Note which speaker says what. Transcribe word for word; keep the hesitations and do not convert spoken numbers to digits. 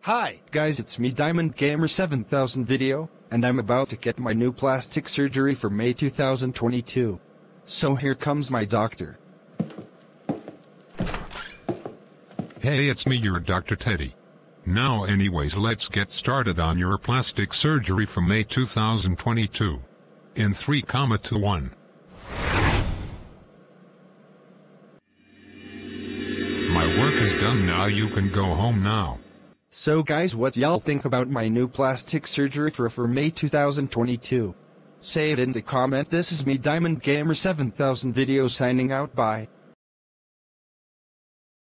Speaker 1: Hi, guys, it's me Diamond Gamer seven thousand Video, and I'm about to get my new plastic surgery for May two thousand twenty-two. So here comes my doctor.
Speaker 2: Hey, it's me, your Doctor Teddy. Now anyways, let's get started on your plastic surgery for May two thousand twenty-two. In three, two, one. My work is done now, you can go home now.
Speaker 1: So guys, what y'all think about my new plastic surgery for, for May two thousand twenty-two? Say it in the comment. This is me Diamond Gamer seven thousand Video signing out. Bye.